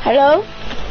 Hello?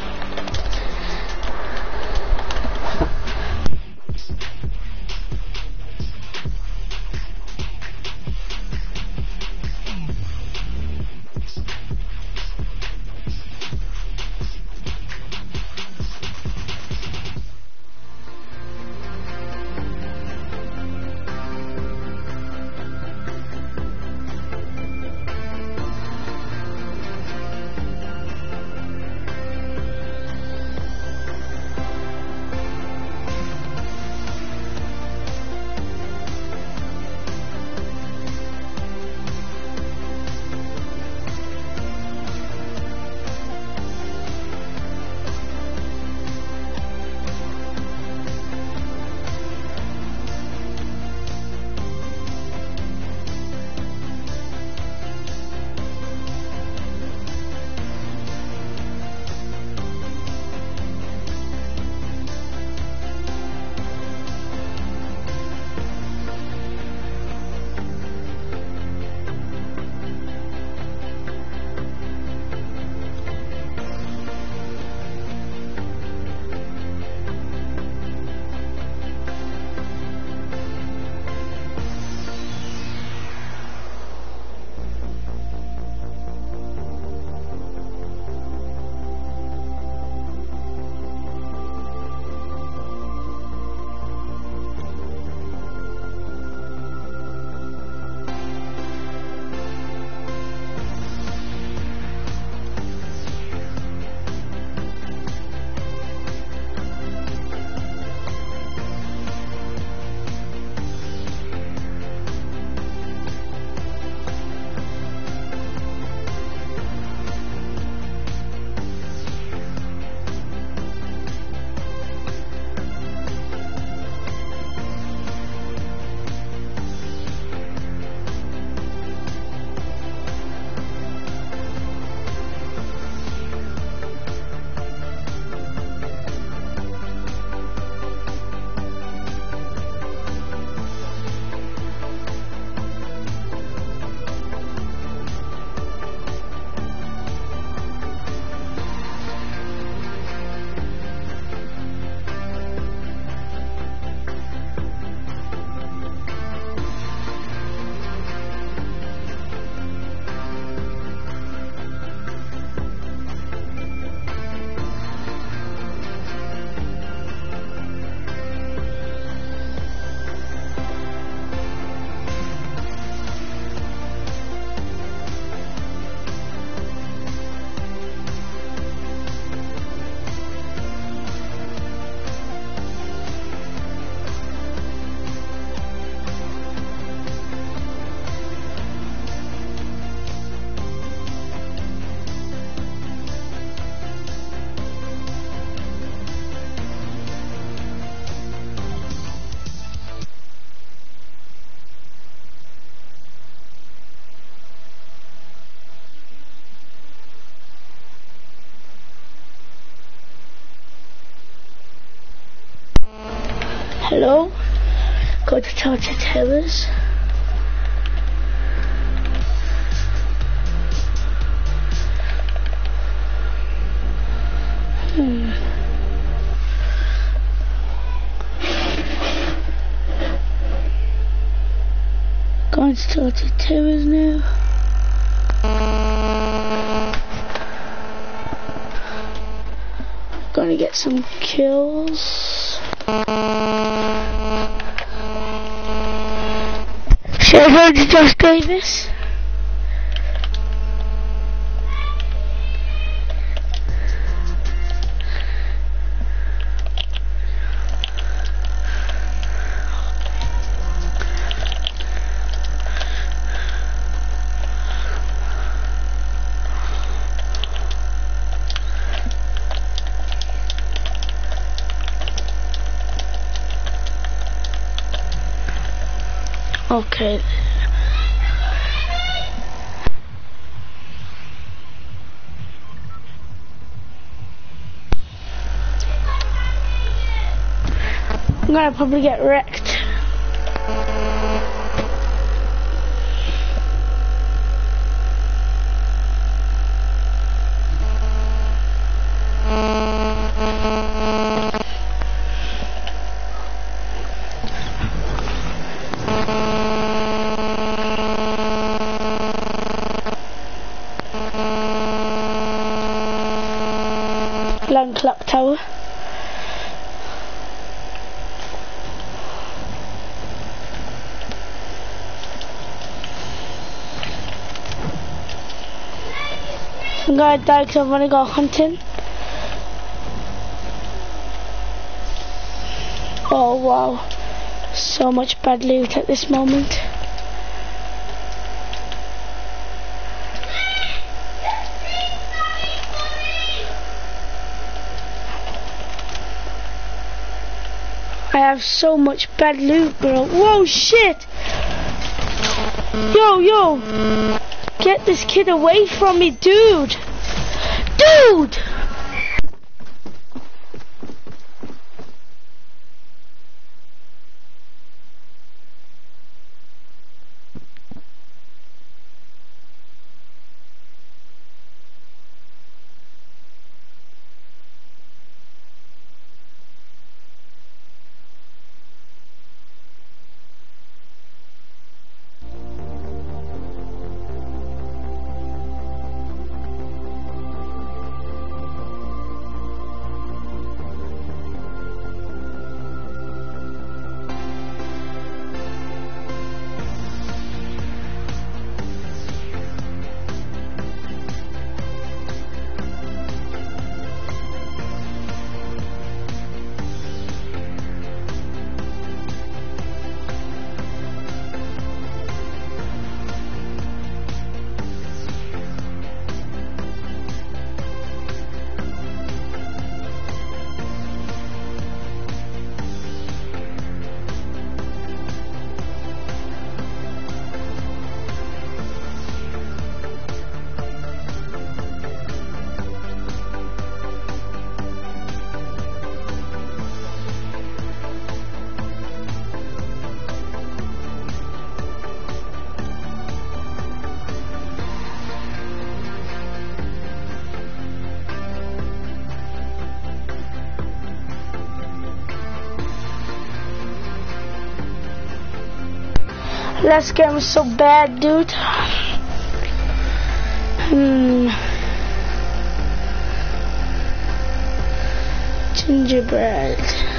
Hello? Go to Tartar Terrace. Going to Tartar Terrace now. Gonna get some kills. Should I go to Josh Davis? Okay. I'm gonna probably get wrecked. Land clock tower. I'm gonna die because I'm gonna go hunting. Oh wow, so much bad loot at this moment. I have so much bad loot, bro. Whoa, shit! Yo! Get this kid away from me, dude! Dude! Last game was so bad, dude. Gingerbread.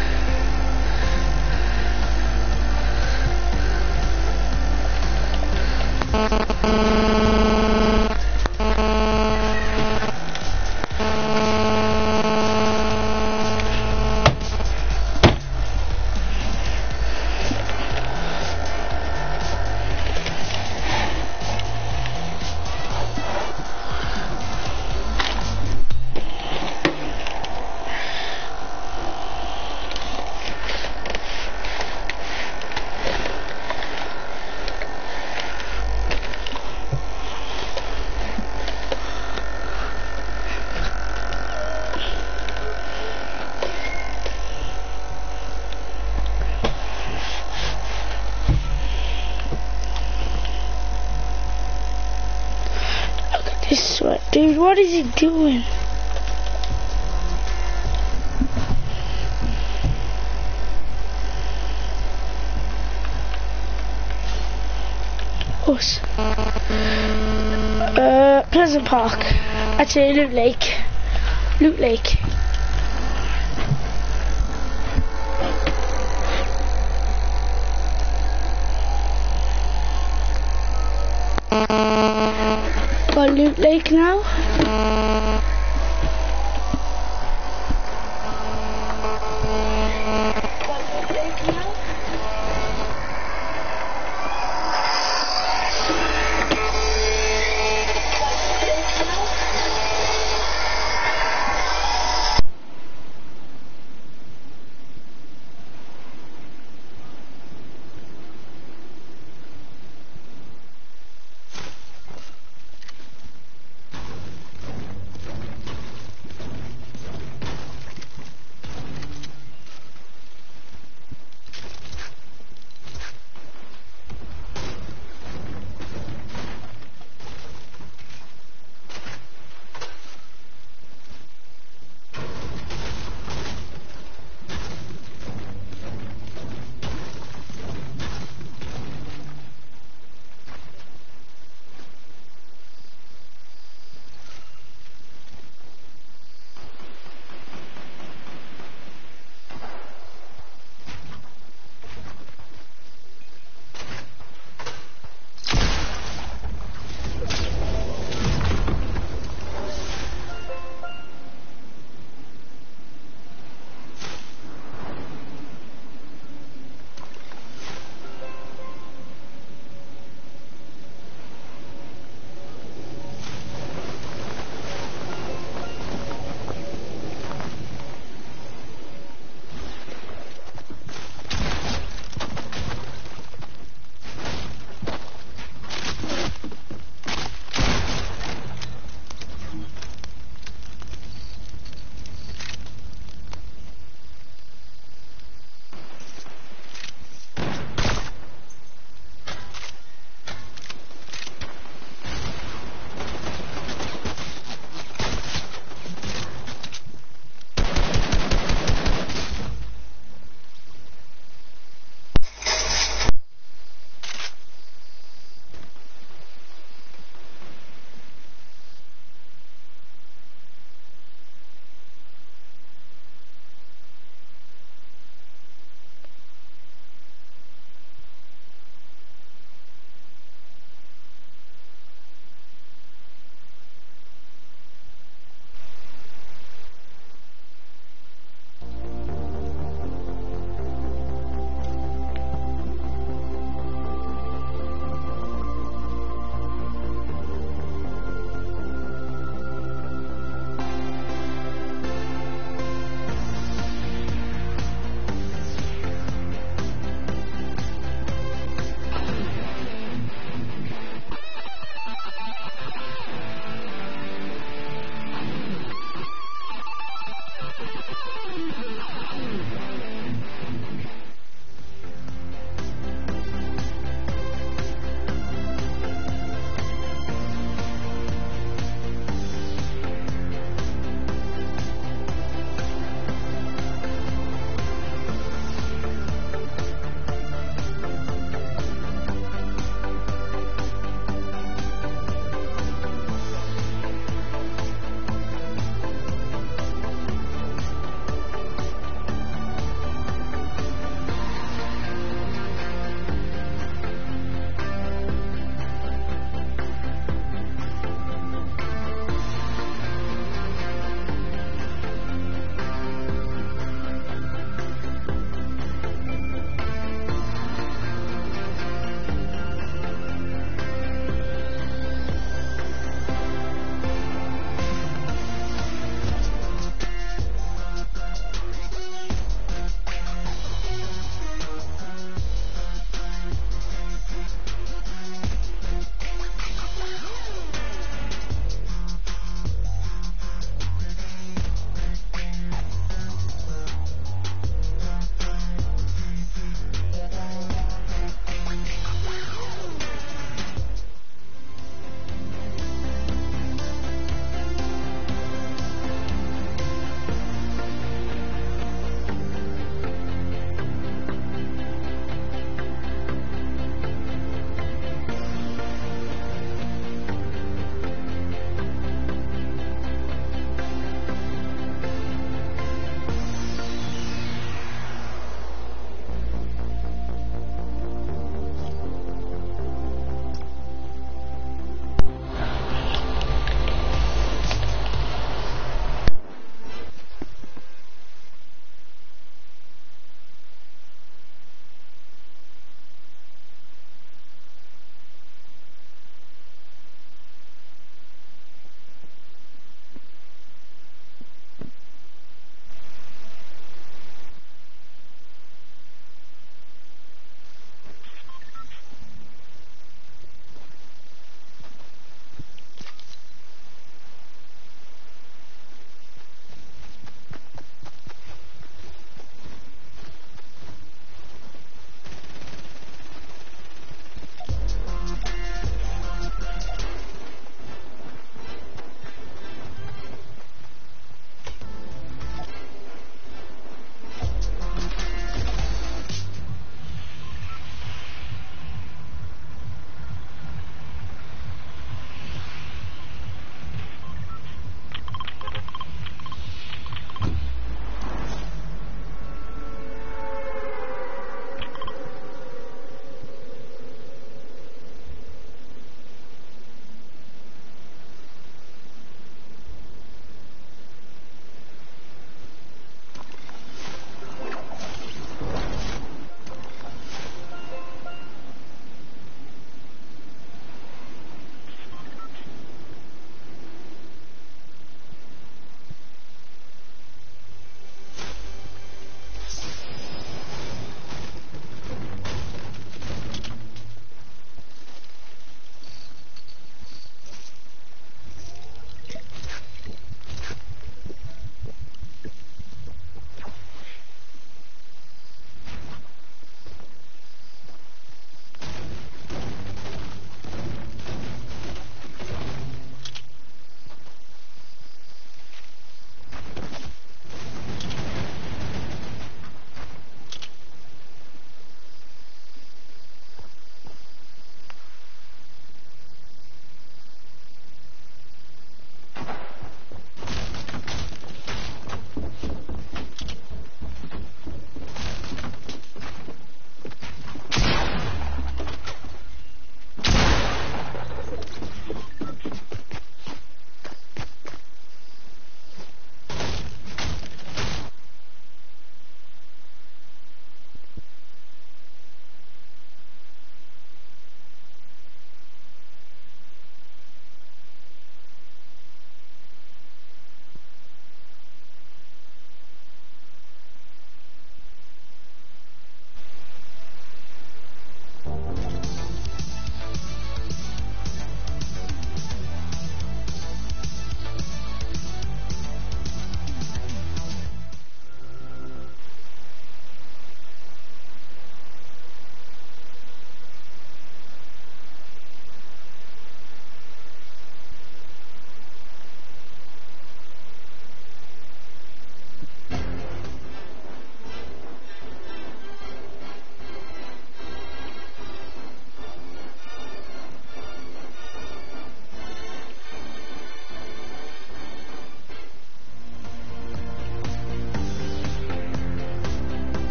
This one, dude, what is he doing? Us. Pleasant Park. Actually, Loot Lake. Loot Lake. Got Loot Lake now.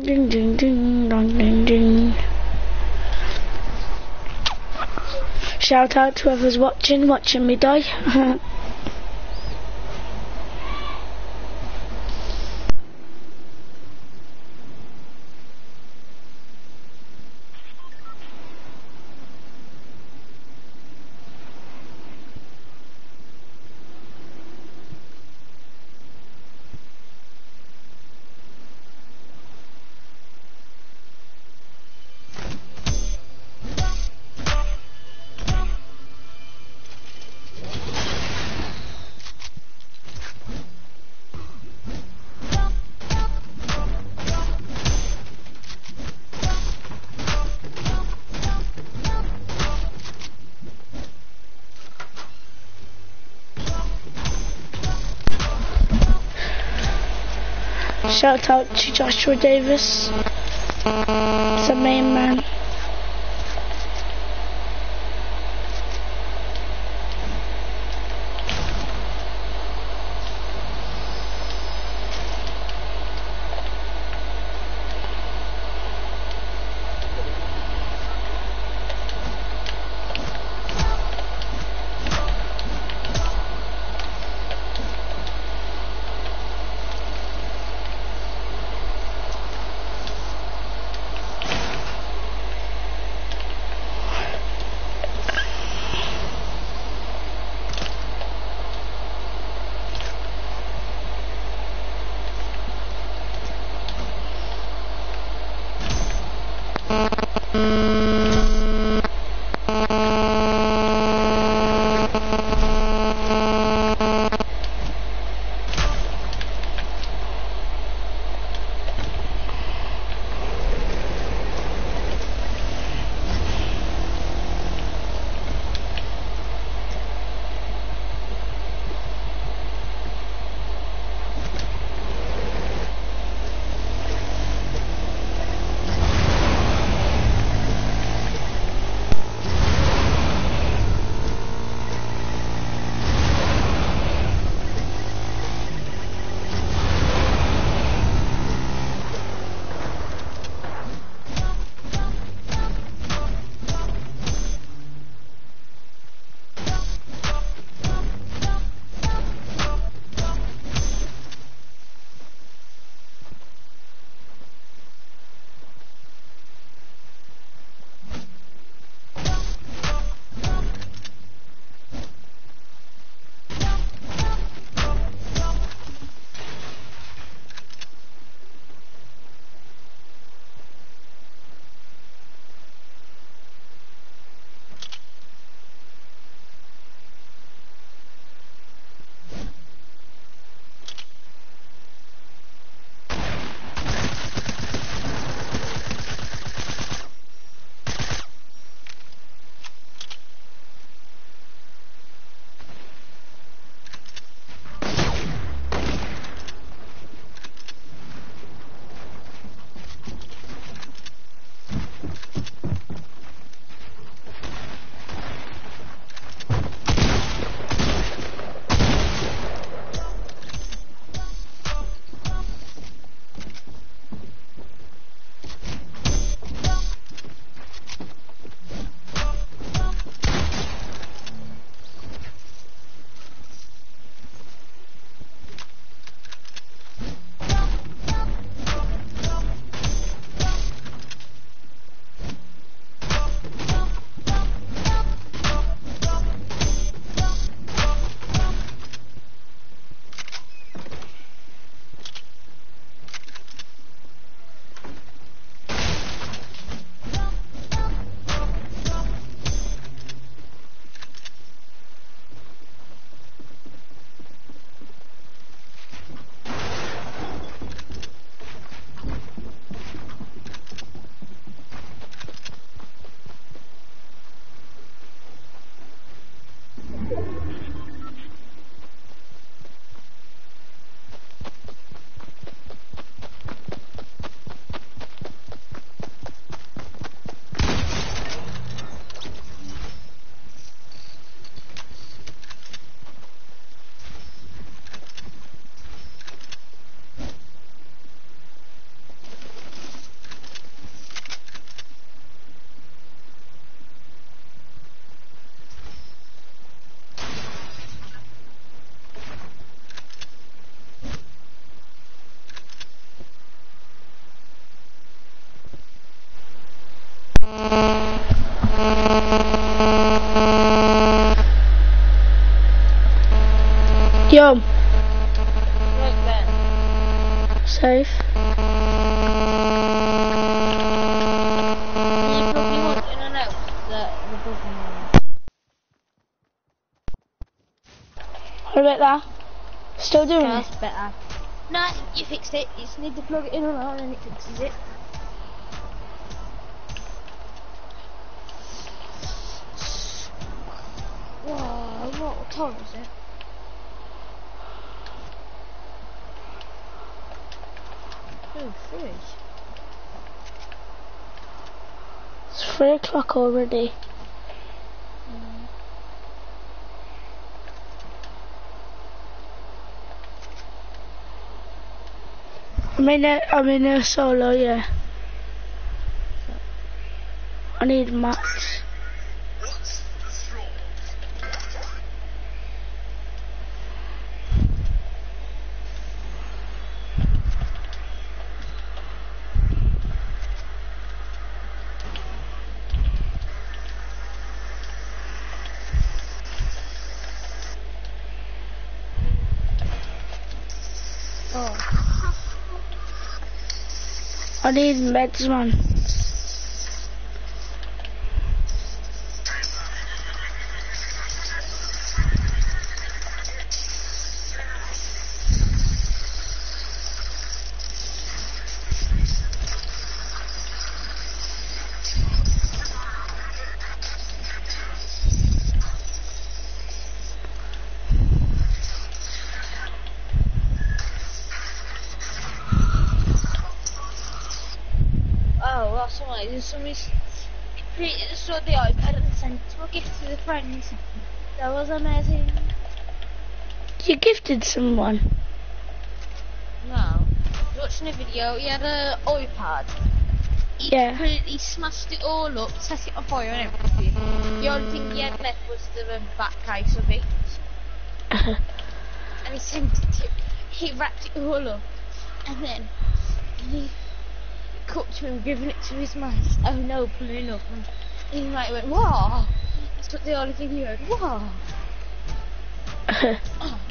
ding ding ding dong ding ding. Shout out to whoever's watching me die. Shout out to Joshua Davis, the main man. Safe. Can you plug your one in and out? The button one. What about that? Still doing it? That's better. No, you fixed it. You just need to plug it in and out and it fixes it. Whoa, what time is it? Oh, 3. It's 3 o'clock already. I'm in a solo, yeah. I need mats. Oh. I need meds, man. Oh, that's why. There's somebody created a sort of the iPad and sent it to a gift to the friends. That was amazing. You gifted someone. No. I was watching a video, he had an iPad. He Yeah. completely smashed it all up, set it on fire and everything. The only thing he had left was the back case of it. And he sent it to, he wrapped it all up. And then he cut to him, giving it to his mate. Oh no, pulling up. And his mate went, whoa! That's what the only thing he heard, whoa! Oh.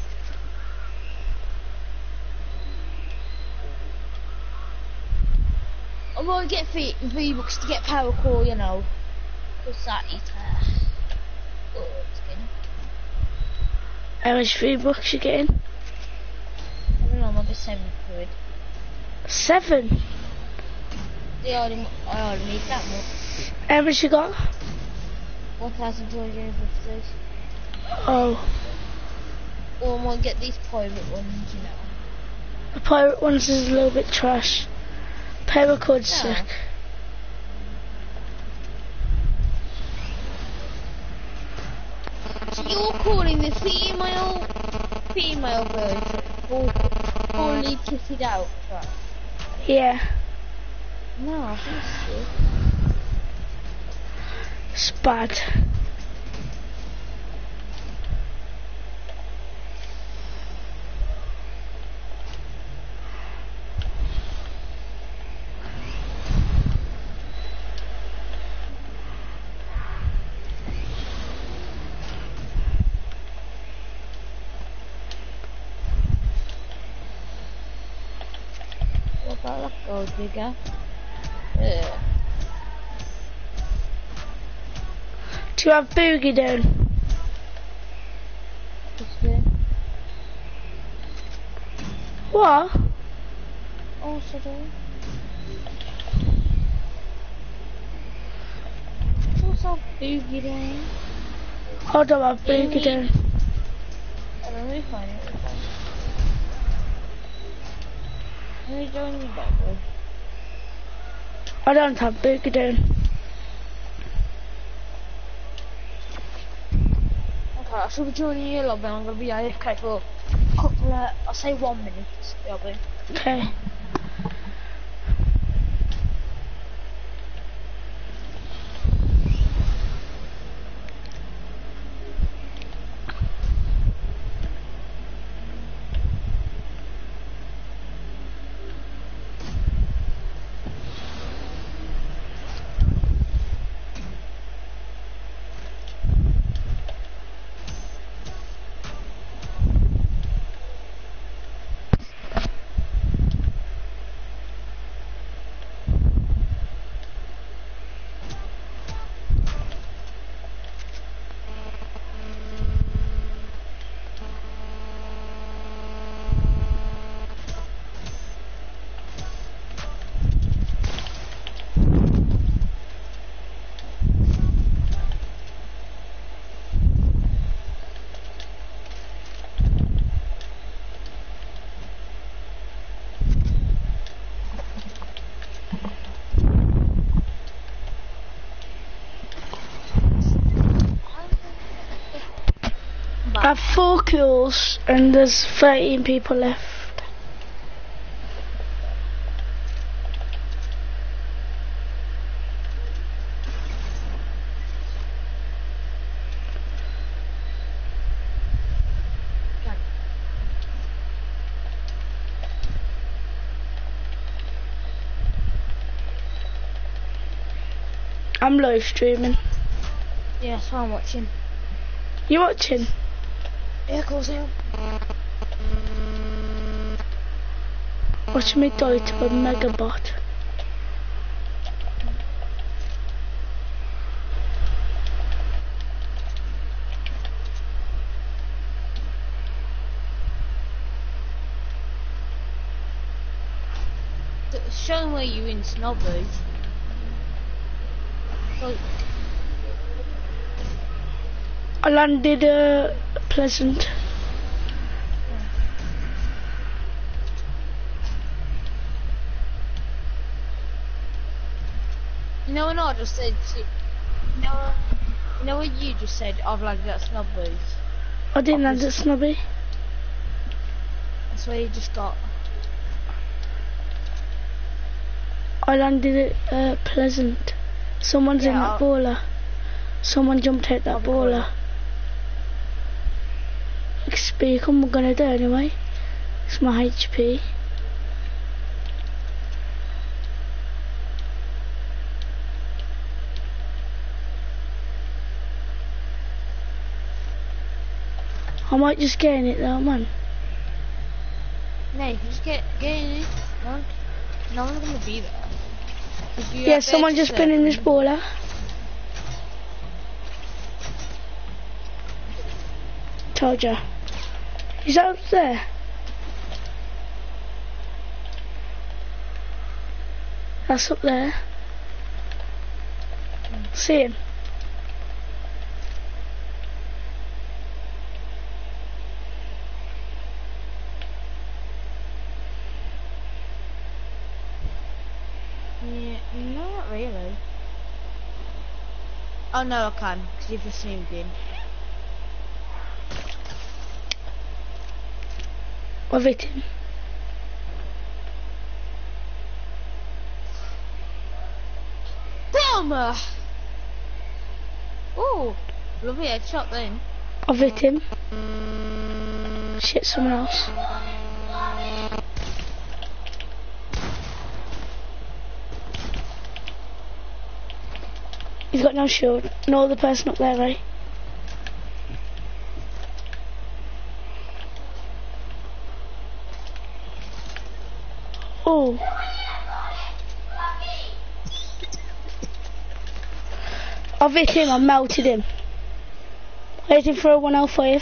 I might get V-Bucks to get Power Core, you know. Because that is, it's good. How much $3 you getting? I don't know, maybe 7 quid. 7? I already need that much. How much you got? 1,250. Oh, Or I might get these pirate ones, you know. the pirate ones is a little bit trash. Paracord Yeah. sick. So you're calling the female version fully kitted out, right? Yeah, No, I think so. it's bad. What about that gold digger? Yeah. Do you have Boogie down? Just there. What? Also there. What's that boogie down? I don't have Boogie down. I don't know, find it. Let me join you back, bro. I don't have Boogie down. Okay, I should be joining you lobby. I'm gonna be AFK for a couple of, I'll say 1 minute. Lobby. Okay. have 4 kills and there's 13 people left. I'm live streaming. Yeah, that's why I'm watching. You watching? Yeah, of course I am. Watch me die to a megabot. Show me where you in Snobbers. Like, I landed Pleasant. you know when I just said, you know what you just said, I've landed at Snobbers. I didn't land at Snobby. That's where you just got. I landed at Pleasant. Someone's in that baller. Someone jumped out that baller. XP, come, we're gonna do anyway. It's my HP. I might just get in it though, man. No, you just get in it. No one's gonna be there. Yeah, someone just been in this baller. Told ya. He's up there. That's up there. See him. Yeah, no, not really. Oh no, I can, because you've just zoomed in. I've hit him. Bomber! Oh, lovely headshot then. I've hit him. Shit, someone else. He's got no shield. No other person up there, right? Oh. I've hit him, I melted him. Waiting for a 105.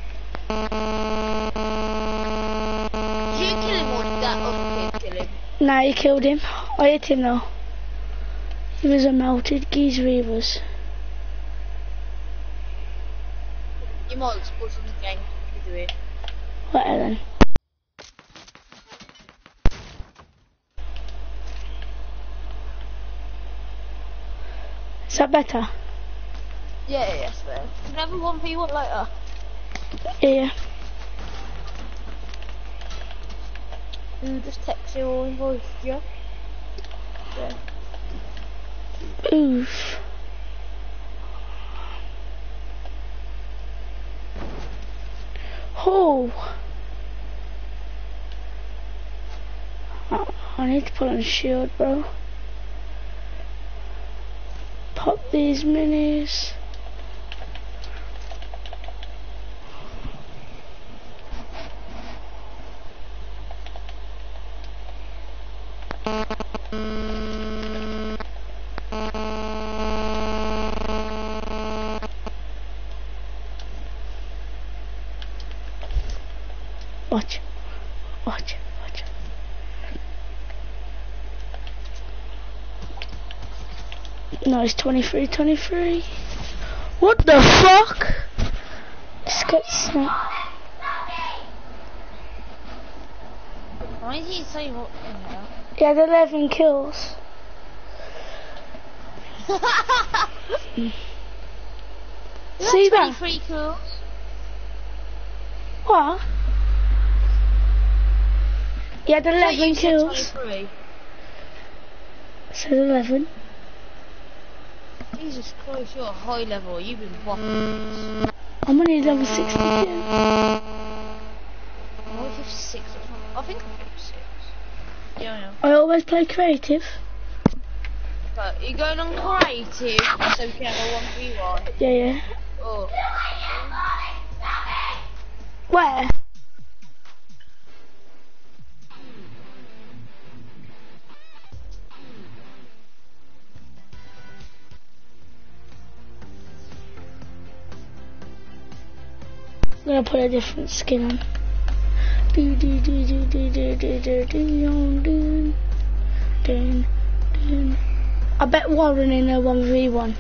Did you kill him or did that other kid kill him? Nah, he killed him. I hit him though. He was a melted geezer, he was. You might as well the game to do it. Whatever then. Is that better? Yeah, yes, fair. Can I have a 1v1 later? Yeah. Just text you or voice you. Yeah. Oof. Oh. I need to put on a shield, bro. Pop these minis. Watch. Watch. Watch. No, it's 23. What the fuck? Just got snapped. Why is he saying what in there? He had 11 kills. See See that? 23 kills. What? He had 11 kills. 23. Says 11. Jesus Christ, you're a high level. You've been whopping. I'm only level 62. I'm only 56 or something. I think I'm 56. Yeah. I always play creative. But you're going on creative, so we can have a 1v1. Yeah. Oh. Where? I'm gonna put a different skin on. I bet Warren in a 1v1.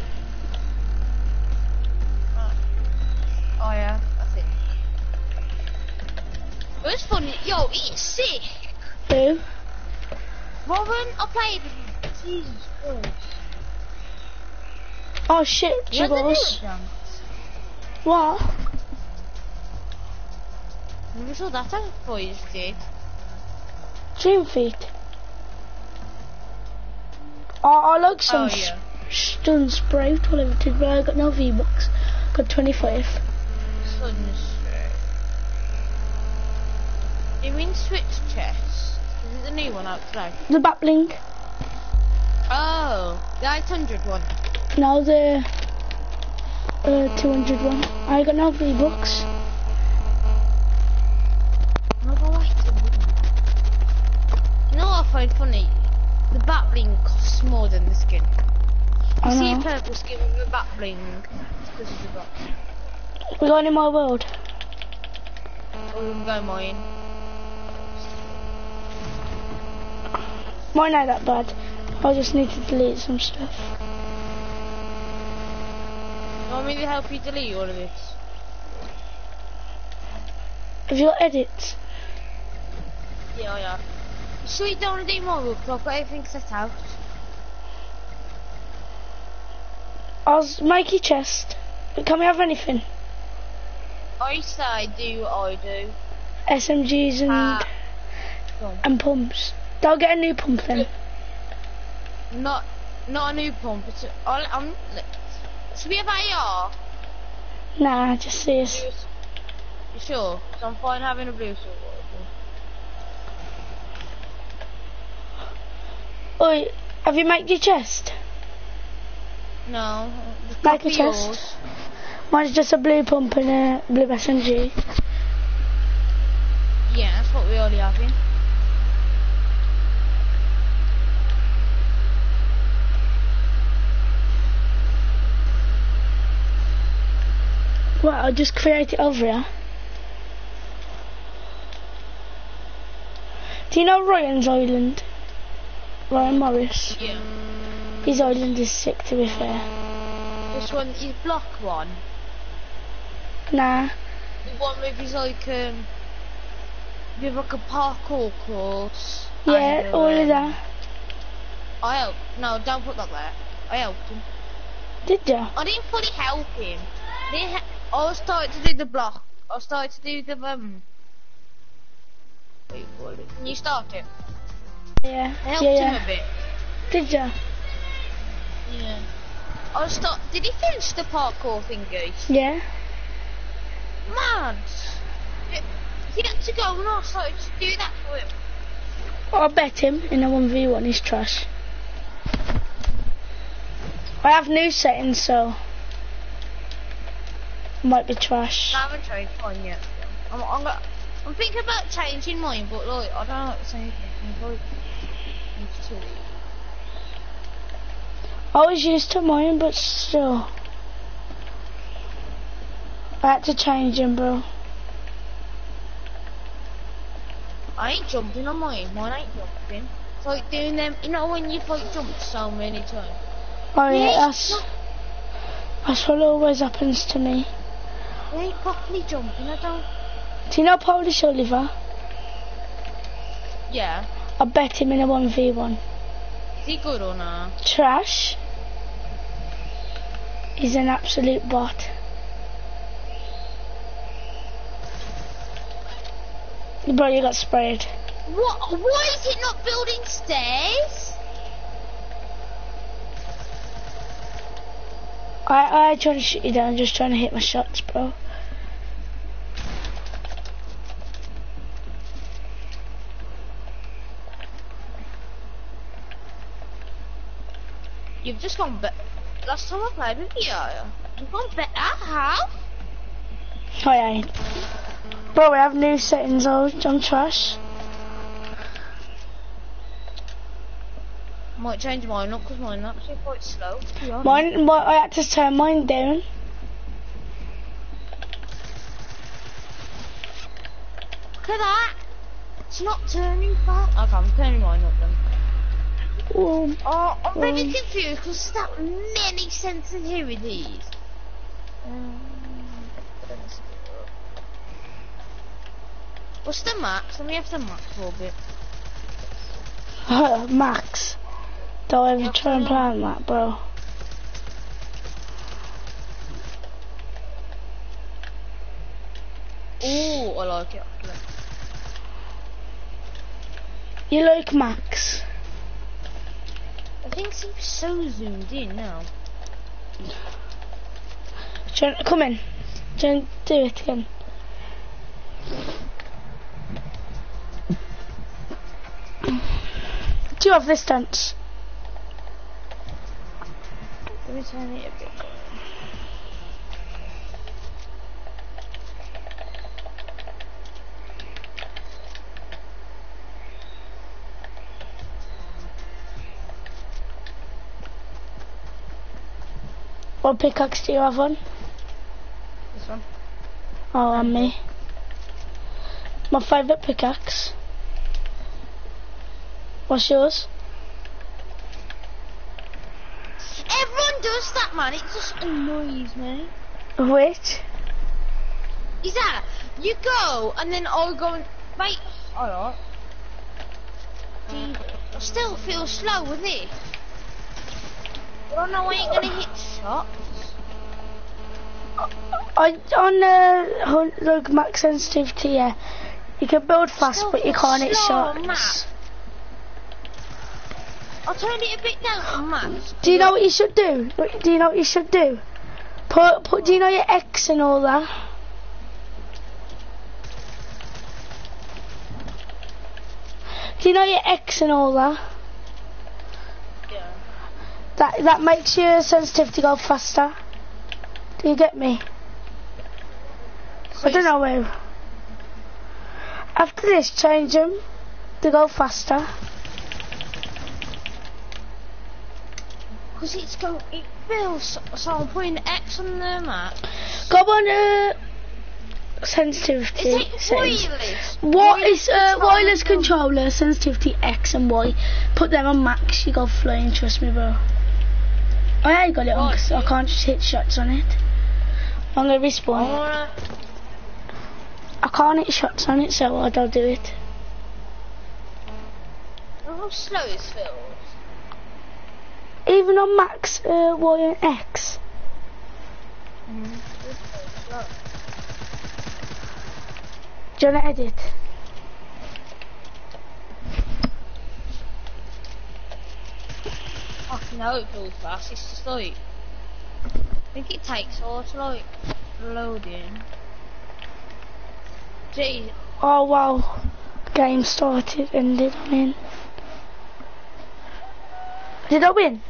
Oh yeah, I think. It was funny. Yo, he's sick. Who? Warren, I played with him. Jesus Christ. Oh shit, You had the Jiggles. new dance. What? Never saw that as boys did. Dream Feet. I like some Oh yeah. stun spray limited, but I got no V-Bucks. Got 25. Sunstreak. You mean Switch Chest? Is it the new one out today? The Battling. Oh, the 800 one. Now the 200 one. I got no V-Bucks. You know what I find funny? The Batling costs more than the skin. You see a purple skin with a Batling because of the box. We got in my world. Oh, I'm going mine. Mine ain't that bad. I just need to delete some stuff. You want me to help you delete all of this? Have you got edits? Yeah. So you don't want to do more work, I've got everything set out. I'll make your chest. Can we have anything? I say do what I do. SMGs and pumps. Don't get a new pump then. Not a new pump. It's should we have AR? Nah, just this. You sure? So I'm fine having a blue sword. Oi, have you made your chest? No. Make a chest. Mine's just a blue pump and a blue SMG. Yeah, that's what we already have in. Well, I'll just create it over here. Do you know Ryan's Island? Ryan Morris. Yeah. His island is sick, to be fair. This one is block one. Nah. The one with his like with like a parkour course. Yeah, and, all of that. I helped. No, don't put that there. I helped him. Did ya? I didn't fully help him. I was starting to do the block. I started to do the what do you call it? Can you start it? Yeah. I helped yeah. him a bit. Did ya? Yeah. Did he finish the parkour thingy? Yeah. Mad. He had to go and I started to do that for him. I bet him in a 1v1 he's trash. I have new settings, so might be trash. I haven't changed mine yet. I'm thinking about changing mine, but like I don't know what to say. I was used to mine, but still, I had to change him, bro. I ain't jumping on mine. Mine ain't jumping. It's like doing them. You know when you've like jumped so many times. Oh yeah, that's what always happens to me. They ain't properly jumping. I don't. Do you know Polish Oliver? Yeah. I bet him in a 1v1. Is he good or not? Trash. He's an absolute bot. Bro, you got sprayed. What? Why is it not building stairs? I trying to shoot you down, just trying to hit my shots, bro. You've just gone better. Last time I played with you, you've gone better. How? I ain't. Bro, we have new settings on trash. Might change mine up because mine's actually quite slow. I had to turn mine down. Look at that. It's not turning back. Okay, I'm turning mine up then. I'm really confused because there's that many sensitivities. What's the max? Let me have the max for a bit. Max. Don't ever try and plan that, bro. Oh, I like it. You like Max? Everything seems so zoomed in now. Come in. Do it again. Do you have this dance? Let me turn it a bit. What pickaxe do you have on? This one. Oh, and me. My favourite pickaxe. What's yours? Everyone does that, man. It just annoys me. Which? Is that you go and then I'll go and wait. Alright. I still feel slow with it. I don't know why you're gonna hit shots. On like max sensitivity, yeah, you can build fast, but you can't hit shots. I'll turn it a bit down on max. Do you know what you should do? Do you know what you should do? Put. Do you know your X and all that? Do you know your X and all that? Yeah. That makes your sensitivity go faster. Do you get me? I don't know how. After this, change them to go faster. Because it feels so I'm putting X on the map. Go on sensitivity Is it settings. wireless? What is wireless controller, sensitivity X and Y. Put them on max, you go flying, trust me, bro. I ain't got it on because I can't just hit shots on it. I'm gonna respawn. I can't hit shots on it, so I don't do it. How slow it feels. Even on max, Y and X. Do you want to edit? Fucking hell, it feels fast. It's just like I think it takes all to like load in. Gee. Oh wow, game started, ended, I mean. Did I win?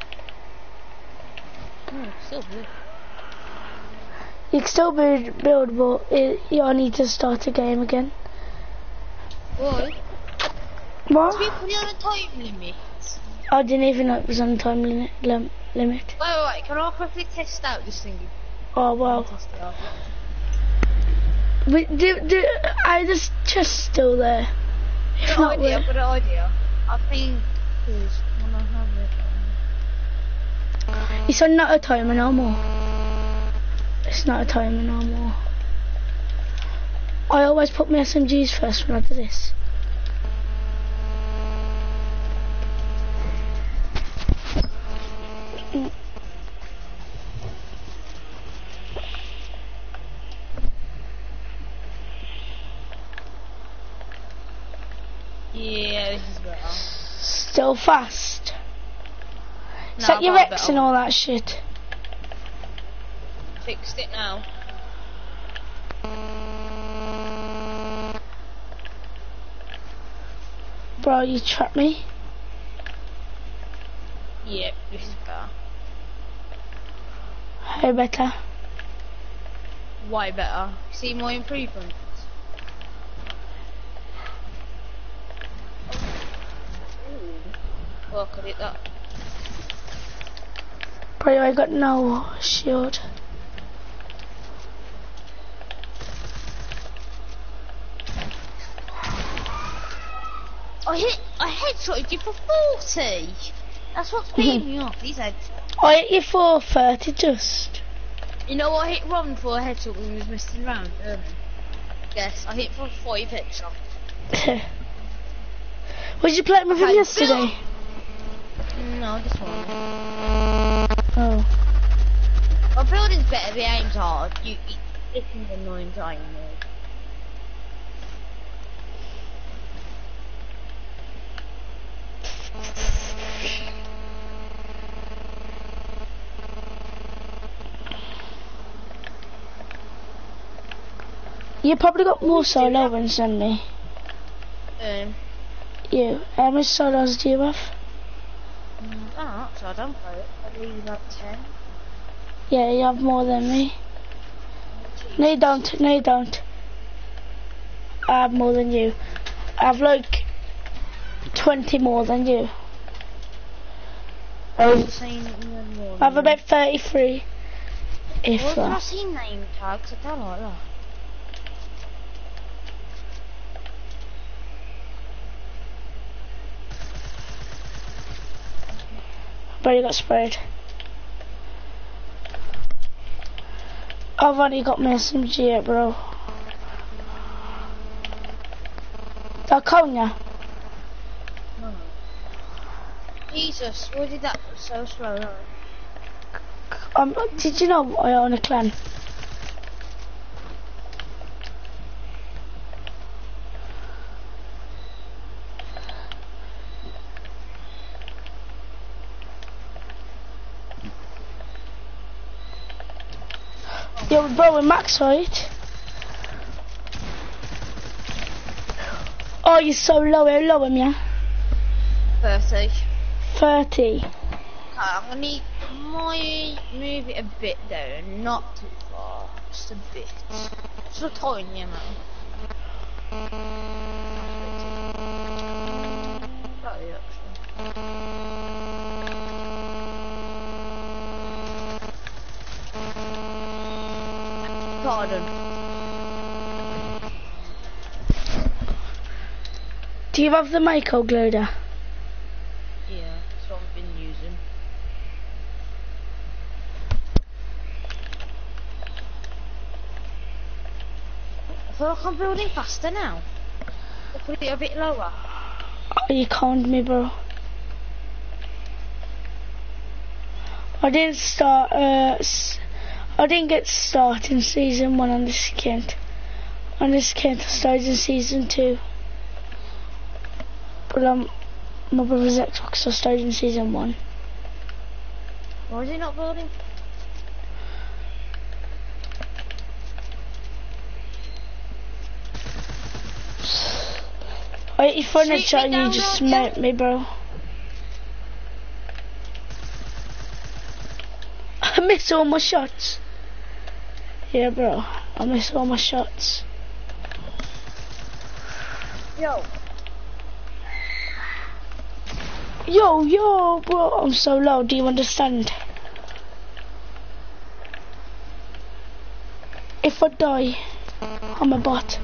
Still good. You can still build, but you need to start a game again. Why? What? We put it on a time limit. I didn't even know it was on time limit. Wait, can I quickly test out this thing? Oh wow. Test it out. I just chest still there. If not, I've got an idea. I think because when I have it. It's on not a timer no more. It's not a timer no more. I always put my SMGs first when I do this. still fast? No, Set I've your got a X better and all one. that shit. Fixed it now. Bro, you trapped me. Yep, this is better. How better? Way better. See my improvements. Well, I could hit that. Bro, I got no shield. I headshotted you for 40. That's what's beating me off. These headshots. I hit you for 30 just. You know what I hit Ron for a headshot when he was messing around earlier? Yes, I hit for 5 headshots. Was you playing with him yesterday? No, this one. Oh. My building's better, the aim's hard. This is annoying dying mode. You probably got more solo wins than me. You. How many solos do you have? So I don't play it. I believe about 10. Yeah, you have more than me. No, you don't. No, you don't. I have more than you. I have like 20 more than you. You're saying that you have more I have than about 33. If Well, can I that. see name tags? I don't like that. But you got sprayed. I've only got my SMG here, bro. That Konya. No. Jesus, why did that so slow? Did you know I own a clan? Yo, bro, we're max, right? Oh, you're so low. How low am you? 30. 30. I'm gonna need move it a bit down, not too far, just a bit. Just a tiny amount. Sorry, Pardon. Do you have the Mako Gloder? Yeah, that's what I've been using. I feel like I'm building faster now. I'll put it a bit lower. Oh, you conned me, bro. I didn't start, I didn't get started in season 1 on this account. On this account I started in season 2. But my brother's Xbox, so I started in season 1. Why is he not building? I hit your phone and Shoot shot me and you down, just don't smoked me, bro. I missed all my shots. Yeah, bro. I missed all my shots. Yo. Yo, bro. I'm so low. Do you understand? If I die, I'm a bot.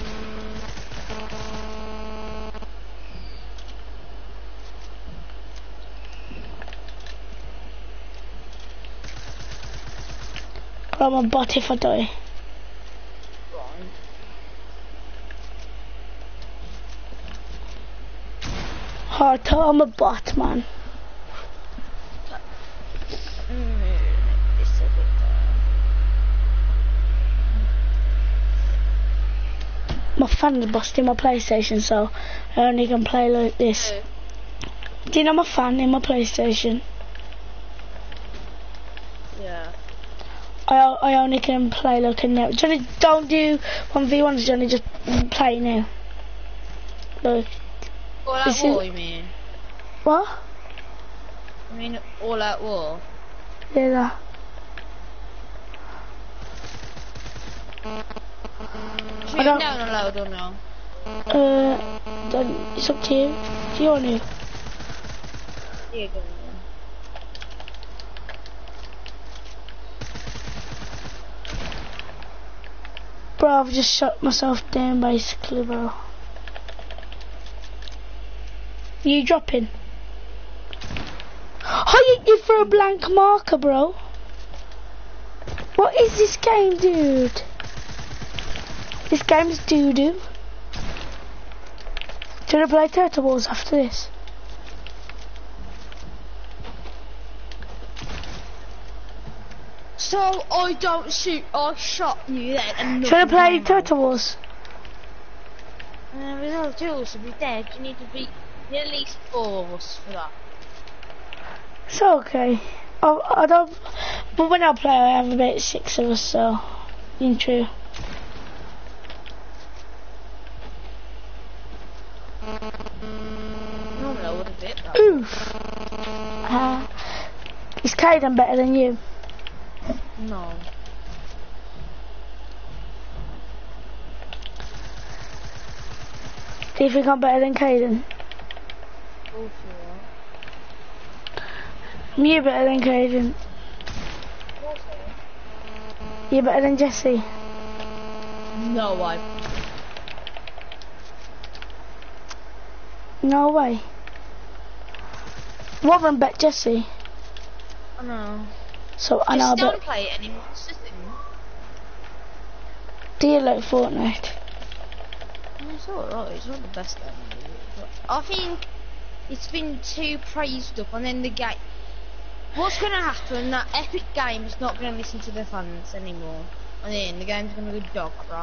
I'm a bot if I die. Hard to, I'm a bot, man. My fan is busting my PlayStation, so I only can play like this. Do you know I'm a fan in my PlayStation? Yeah. I only can play like a now. Johnny, don't do 1v1s, Johnny, just play now. Look. All out war, you mean? What? I mean all out war? Yeah, that. Shoot him down a load or no? Then it's up to you. Do you want to? Yeah, go on. Bro, I've just shot myself down basically, bro. You dropping? Oh, you for a blank marker, bro. What is this game, dude? This game's doo-doo. Do you want to play Turtle Wars after this? So I don't shoot, I shot you then and Do you want to play Turtle Wars? Without Jules to be dead, you need to be at least 4 of us for that. It's okay. I don't. But when I play, I have about 6 of us, so in true. Normally I would have hit that. Oof. Is Caden better than you? No. Do you think I'm better than Caden? Awful. You better than Caden. You better than Jesse. No way. No way. What than bet Jesse? I know. So I know, Just don't but play it anymore. It's just do you like Fortnite? it's alright. It's not the best game. But I think it's been too praised up, and then the game. What's going to happen? That Epic Games not going to listen to their fans anymore, and then the game's going to go dog crap.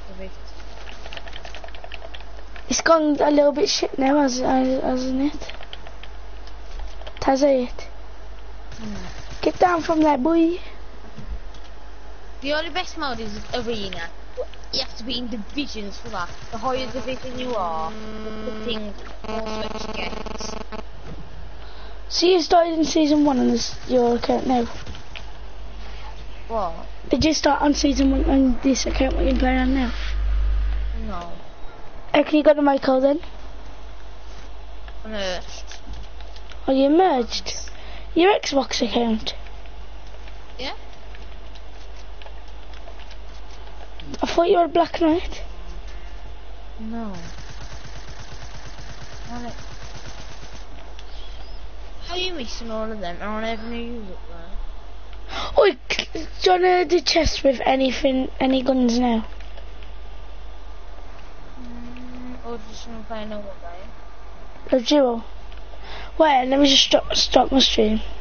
It's gone a little bit shit now, hasn't it? Has it? Get down from there, boy. The only best mode is Arena. But you have to be in divisions for that. The higher division you are, the thing more switch you get. So you started in season 1 on your account now? What? Did you start on season 1 on this account what you're playing on now? No. Okay, you got the Michael then? Unearthed. Oh, you merged? Your Xbox account? Yeah? I thought you were a Black Knight. No. How are you missing all of them? I never knew you looked there. Oh, do you want to do chest with any guns now? Or just want to play another game? A duel? Wait, let me just stop my stream.